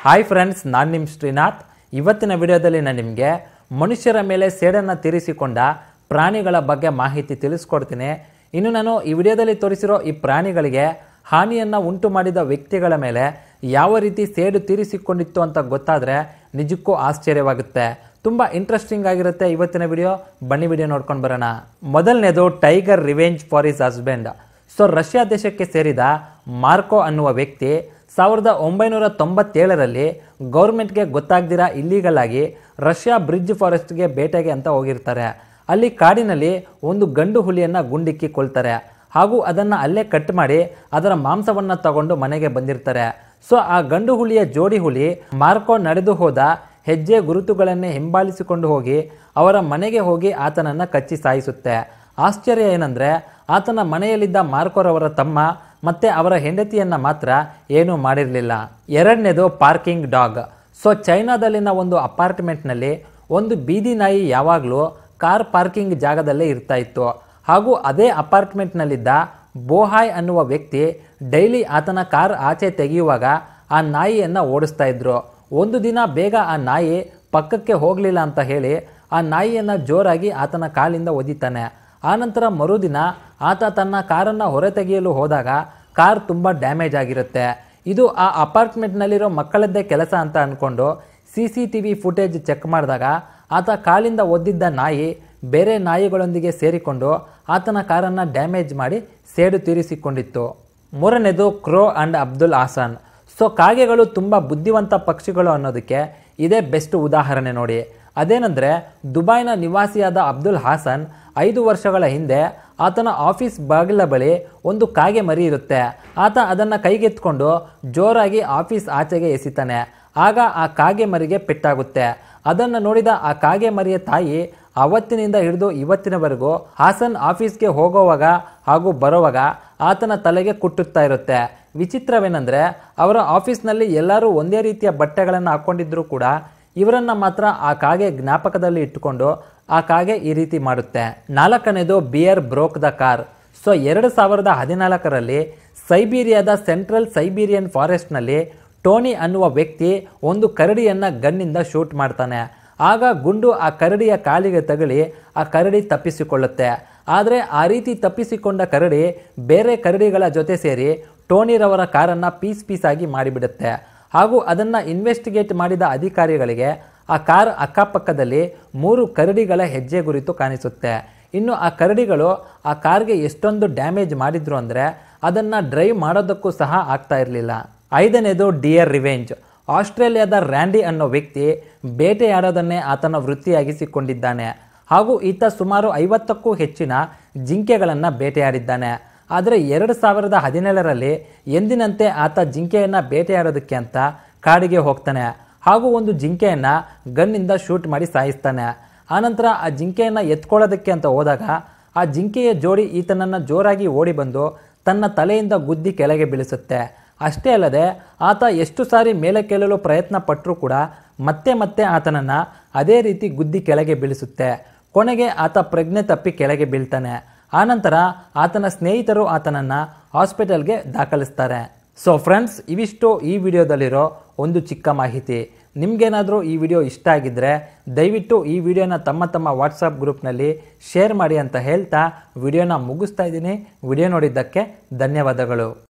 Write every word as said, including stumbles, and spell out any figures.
Hi friends, ನಾನು ನಿಮ್ಮ ಶ್ರೀನಾಥ್. ಇವತ್ತಿನ ವಿಡಿಯೋದಲ್ಲಿ ನಾನು ನಿಮಗೆ ಮನುಷ್ಯರ ಮೇಲೆ ಸೇಡನ್ನು ತೀರಿಸಿಕೊಂಡ ಪ್ರಾಣಿಗಳ ಬಗ್ಗೆ ಮಾಹಿತಿ ತಿಳಿಸ್ಕೊಡ್ತೀನಿ. ಇನ್ನು ನಾನು ಈ ವಿಡಿಯೋದಲ್ಲಿ ತೋರಿಸಿರೋ ಈ ಪ್ರಾಣಿಗಳಿಗೆ ಹಾನಿಯನ್ನು ಉಂಟು ಮಾಡಿದ ವ್ಯಕ್ತಿಗಳ ಮೇಲೆ ಯಾವ ರೀತಿ ಸೇಡು ತೀರಿಸಿಕೊಂಡಿತ್ತು ಅಂತ ಗೊತ್ತಾದರೆ ನಿಜಕ್ಕೂ ಆಶ್ಚರ್ಯವಾಗುತ್ತೆ. ತುಂಬ ಇಂಟ್ರೆಸ್ಟಿಂಗ್ ಆಗಿರುತ್ತೆ ಇವತ್ತಿನ ವಿಡಿಯೋ. ಬನ್ನಿ ವಿಡಿಯೋ ನೋಡ್ಕೊಂಡು ಬರೋಣ. ಮೊದಲನೇದು tiger revenge for his husband. So Russia ದೇಶಕ್ಕೆ ಸೇರಿದ ಮಾರ್ಕೋ ಅನ್ನುವ ವ್ಯಕ್ತಿ ಸಾವಿರದ ಒಂಬೈನೂರ ತೊಂಬತ್ತೇಳರಲ್ಲಿ ಗೌರ್ಮೆಂಟ್ಗೆ ಗೊತ್ತಾಗ್ದಿರ ಇಲ್ಲೀಗಲ್ ಆಗಿ ರಷ್ಯಾ ಬ್ರಿಡ್ಜ್ ಫಾರೆಸ್ಟ್ಗೆ ಬೇಟೆಗೆ ಅಂತ ಹೋಗಿರ್ತಾರೆ. ಅಲ್ಲಿ ಕಾಡಿನಲ್ಲಿ ಒಂದು ಗಂಡು ಹುಲಿಯನ್ನು ಗುಂಡಿಕ್ಕಿ ಕೊಲ್ತಾರೆ ಹಾಗೂ ಅದನ್ನು ಅಲ್ಲೇ ಕಟ್ ಮಾಡಿ ಅದರ ಮಾಂಸವನ್ನು ತಗೊಂಡು ಮನೆಗೆ ಬಂದಿರ್ತಾರೆ. ಸೊ ಆ ಗಂಡು ಹುಲಿಯ ಜೋಡಿ ಹುಲಿ ಮಾರ್ಕೋ ನಡೆದು ಹೋದ ಹೆಜ್ಜೆ ಗುರುತುಗಳನ್ನೇ ಹಿಂಬಾಲಿಸಿಕೊಂಡು ಹೋಗಿ ಅವರ ಮನೆಗೆ ಹೋಗಿ ಆತನನ್ನು ಕಚ್ಚಿ ಸಾಯಿಸುತ್ತೆ. ಆಶ್ಚರ್ಯ ಏನಂದರೆ ಆತನ ಮನೆಯಲ್ಲಿದ್ದ ಮಾರ್ಕೋರವರ ತಮ್ಮ ಮತ್ತು ಅವರ ಹೆಂಡತಿಯನ್ನು ಮಾತ್ರ ಏನೂ ಮಾಡಿರಲಿಲ್ಲ. ಎರಡನೇದು ಪಾರ್ಕಿಂಗ್ ಡಾಗ್. ಸೊ ಚೈನಾದಲ್ಲಿನ ಒಂದು ಅಪಾರ್ಟ್ಮೆಂಟ್ನಲ್ಲಿ ಒಂದು ಬೀದಿ ನಾಯಿ ಯಾವಾಗಲೂ ಕಾರ್ ಪಾರ್ಕಿಂಗ್ ಜಾಗದಲ್ಲೇ ಇರ್ತಾ ಇತ್ತು. ಹಾಗೂ ಅದೇ ಅಪಾರ್ಟ್ಮೆಂಟ್ನಲ್ಲಿದ್ದ ಬೋಹಾಯ್ ಅನ್ನುವ ವ್ಯಕ್ತಿ ಡೈಲಿ ಆತನ ಕಾರ್ ಆಚೆ ತೆಗೆಯುವಾಗ ಆ ನಾಯಿಯನ್ನು ಓಡಿಸ್ತಾ ಇದ್ರು. ಒಂದು ದಿನ ಬೇಗ ಆ ನಾಯಿ ಪಕ್ಕಕ್ಕೆ ಹೋಗಲಿಲ್ಲ ಅಂತ ಹೇಳಿ ಆ ನಾಯಿಯನ್ನು ಜೋರಾಗಿ ಆತನ ಕಾಲಿಂದ ಒದಿತಾನೆ. ಆನಂತರ ಮರುದಿನ ಆತ ತನ್ನ ಕಾರನ್ನು ಹೊರತೆಗೆಯಲು ಹೋದಾಗ ಕಾರ್ ತುಂಬ ಡ್ಯಾಮೇಜ್ ಆಗಿರುತ್ತೆ. ಇದು ಆ ಅಪಾರ್ಟ್ಮೆಂಟ್ನಲ್ಲಿರೋ ಮಕ್ಕಳದ್ದೇ ಕೆಲಸ ಅಂತ ಅಂದ್ಕೊಂಡು C C T V footage check ಮಾಡಿದಾಗ ಆತ ಕಾಲಿಂದ ಒದ್ದಿದ್ದ ನಾಯಿ ಬೇರೆ ನಾಯಿಗಳೊಂದಿಗೆ ಸೇರಿಕೊಂಡು ಆತನ ಕಾರನ್ನು ಡ್ಯಾಮೇಜ್ ಮಾಡಿ ಸೇಡು ತೀರಿಸಿಕೊಂಡಿತ್ತು. ಮೂರನೇದು crow and Abdul Hasan. So ಕಾಗೆಗಳು ತುಂಬ ಬುದ್ಧಿವಂತ ಪಕ್ಷಿಗಳು ಅನ್ನೋದಕ್ಕೆ ಇದೇ ಬೆಸ್ಟ್ ಉದಾಹರಣೆ ನೋಡಿ. ಅದೇನೆಂದರೆ ದುಬೈನ ನಿವಾಸಿಯಾದ ಅಬ್ದುಲ್ ಹಾಸನ್ ಐದು ವರ್ಷಗಳ ಹಿಂದೆ ಆತನ ಆಫೀಸ್ ಬಾಗಿಲ ಬಳಿ ಒಂದು ಕಾಗೆ ಮರಿ ಇರುತ್ತೆ. ಆತ ಅದನ್ನು ಕೈಗೆತ್ಕೊಂಡು ಜೋರಾಗಿ ಆಫೀಸ್ ಆಚೆಗೆ ಎಸಿತಾನೆ. ಆಗ ಆ ಕಾಗೆ ಮರಿಗೆ ಪೆಟ್ಟಾಗುತ್ತೆ. ಅದನ್ನು ನೋಡಿದ ಆ ಕಾಗೆ ಮರಿಯ ತಾಯಿ ಅವತ್ತಿನಿಂದ ಹಿಡಿದು ಇವತ್ತಿನವರೆಗೂ ಹಾಸನ್ ಆಫೀಸ್ಗೆ ಹೋಗೋವಾಗ ಹಾಗೂ ಬರೋವಾಗ ಆತನ ತಲೆಗೆ ಕುಟ್ಟುತ್ತಾ ಇರುತ್ತೆ. ವಿಚಿತ್ರವೇನೆಂದರೆ ಅವರ ಆಫೀಸ್ನಲ್ಲಿ ಎಲ್ಲರೂ ಒಂದೇ ರೀತಿಯ ಬಟ್ಟೆಗಳನ್ನು ಹಾಕ್ಕೊಂಡಿದ್ರೂ ಕೂಡ ಇವರನ್ನು ಮಾತ್ರ ಆ ಕಾಗೆ ಜ್ಞಾಪಕದಲ್ಲಿ ಇಟ್ಟುಕೊಂಡು ಆ ಕಾಗೆ ಈ ರೀತಿ ಮಾಡುತ್ತೆ. ನಾಲ್ಕನೇದು bear broke the car. So ಎರಡು ಸಾವಿರದ ಹದಿನಾಲ್ಕರಲ್ಲಿ ಸೈಬೀರಿಯಾದ ಸೆಂಟ್ರಲ್ ಸೈಬೀರಿಯನ್ ಫಾರೆಸ್ಟ್ನಲ್ಲಿ ಟೋನಿ ಅನ್ನುವ ವ್ಯಕ್ತಿ ಒಂದು ಕರಡಿಯನ್ನು ಗನ್ನಿಂದ ಶೂಟ್ ಮಾಡ್ತಾನೆ. ಆಗ ಗುಂಡು ಆ ಕರಡಿಯ ಕಾಲಿಗೆ ತಗುಲಿ ಆ ಕರಡಿ ತಪ್ಪಿಸಿಕೊಳ್ಳುತ್ತೆ. ಆದರೆ ಆ ರೀತಿ ತಪ್ಪಿಸಿಕೊಂಡ ಕರಡಿ ಬೇರೆ ಕರಡಿಗಳ ಜೊತೆ ಸೇರಿ ಟೋನಿರವರ ಕಾರನ್ನು ಪೀಸ್ ಪೀಸಾಗಿ ಮಾಡಿಬಿಡುತ್ತೆ. ಹಾಗೂ ಅದನ್ನು ಇನ್ವೆಸ್ಟಿಗೇಟ್ ಮಾಡಿದ ಅಧಿಕಾರಿಗಳಿಗೆ ಆ ಕಾರ್ ಅಕ್ಕಪಕ್ಕದಲ್ಲಿ ಮೂರು ಕರಡಿಗಳ ಹೆಜ್ಜೆ ಗುರುತು ಕಾಣಿಸುತ್ತೆ. ಇನ್ನು ಆ ಕರಡಿಗಳು ಆ ಕಾರ್ಗೆ ಎಷ್ಟೊಂದು ಡ್ಯಾಮೇಜ್ ಮಾಡಿದ್ರು ಅಂದರೆ ಅದನ್ನು ಡ್ರೈವ್ ಮಾಡೋದಕ್ಕೂ ಸಹ ಆಗ್ತಾ ಇರಲಿಲ್ಲ. ಐದನೇದು ಡಿಯರ್ ರಿವೆಂಜ್. ಆಸ್ಟ್ರೇಲಿಯಾದ ರ್ಯಾಂಡಿ ಅನ್ನೋ ವ್ಯಕ್ತಿ ಬೇಟೆಯಾಡೋದನ್ನೇ ಆತನ ವೃತ್ತಿಯಾಗಿಸಿಕೊಂಡಿದ್ದಾನೆ. ಹಾಗೂ ಈತ ಸುಮಾರು ಐವತ್ತಕ್ಕೂ ಹೆಚ್ಚಿನ ಜಿಂಕೆಗಳನ್ನು ಬೇಟೆಯಾಡಿದ್ದಾನೆ. ಆದರೆ ಎರಡು ಸಾವಿರದ ಹದಿನೇಳರಲ್ಲಿ ಎಂದಿನಂತೆ ಆತ ಜಿಂಕೆಯನ್ನು ಬೇಟೆಯಾಡೋದಕ್ಕೆ ಅಂತ ಕಾಡಿಗೆ ಹೋಗ್ತಾನೆ. ಹಾಗೂ ಒಂದು ಜಿಂಕೆಯನ್ನು ಗನ್ನಿಂದ ಶೂಟ್ ಮಾಡಿ ಸಾಯಿಸ್ತಾನೆ. ಆನಂತರ ಆ ಜಿಂಕೆಯನ್ನು ಎತ್ಕೊಳ್ಳೋದಕ್ಕೆ ಅಂತ ಹೋದಾಗ ಆ ಜಿಂಕೆಯ ಜೋಡಿ ಈತನನ್ನು ಜೋರಾಗಿ ಓಡಿ ಬಂದು ತನ್ನ ತಲೆಯಿಂದ ಗುದ್ದಿ ಕೆಳಗೆ ಬೀಳಿಸುತ್ತೆ. ಅಷ್ಟೇ ಅಲ್ಲದೆ ಆತ ಎಷ್ಟು ಸಾರಿ ಮೇಲೆ ಕೇಳಲು ಪ್ರಯತ್ನ ಪಟ್ಟರೂ ಕೂಡ ಮತ್ತೆ ಮತ್ತೆ ಆತನನ್ನು ಅದೇ ರೀತಿ ಗುದ್ದಿ ಕೆಳಗೆ ಬೀಳಿಸುತ್ತೆ. ಕೊನೆಗೆ ಆತ ಪ್ರಜ್ಞೆ ತಪ್ಪಿ ಕೆಳಗೆ ಬೀಳ್ತಾನೆ. ಆನಂತರ ಆತನ ಸ್ನೇಹಿತರು ಆತನನ್ನು ಹಾಸ್ಪಿಟಲ್ಗೆ ದಾಖಲಿಸ್ತಾರೆ. ಸೊ ಫ್ರೆಂಡ್ಸ್, ಇವಿಷ್ಟು ಈ ವಿಡಿಯೋದಲ್ಲಿರೋ ಒಂದು ಚಿಕ್ಕ ಮಾಹಿತಿ. ನಿಮಗೇನಾದರೂ ಈ ವಿಡಿಯೋ ಇಷ್ಟ ಆಗಿದ್ದರೆ ದಯವಿಟ್ಟು ಈ ವಿಡಿಯೋನ ತಮ್ಮ ತಮ್ಮ ವಾಟ್ಸಪ್ ಗ್ರೂಪ್ನಲ್ಲಿ ಶೇರ್ ಮಾಡಿ ಅಂತ ಹೇಳ್ತಾ ವಿಡಿಯೋನ ಮುಗಿಸ್ತಾ ಇದ್ದೀನಿ. ವಿಡಿಯೋ ನೋಡಿದ್ದಕ್ಕೆ ಧನ್ಯವಾದಗಳು.